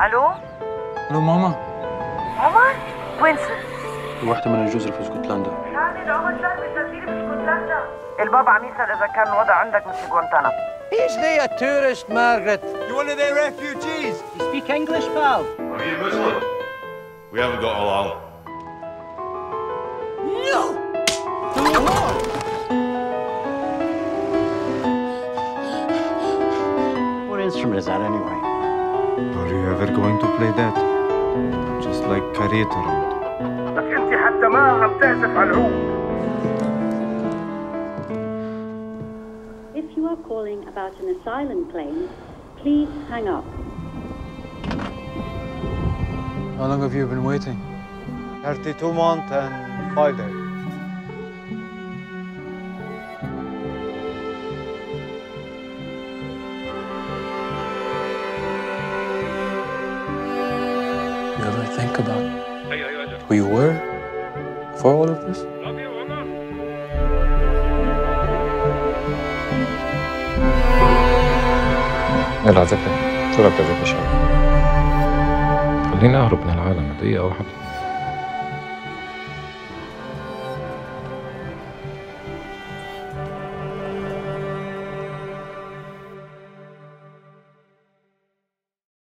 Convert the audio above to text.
الو ماما. عمر وين صرت؟ واحدة من الجزر في اسكتلندا. يعني عمر صار بالتسجيل باسكتلندا. البابا عم يسأل إذا كان الوضع عندك مثل غوانتانا. Is he a tourist, Margaret? You one of their refugees? You speak English, pal? Are you Muslim? We haven't got along. No! What instrument is that anyway? Are you ever going to play that? Just like carreta round. لك انت حتى ما عم تعزف على العود. If you are calling about an asylum claim, please hang up. How long have you been waiting? 32 months and 5 days. You ever think about who you were before all of this? يلا على ذكرى شو رأيك يا شباب؟ خلينا أهرب من العالم دقيقة واحدة.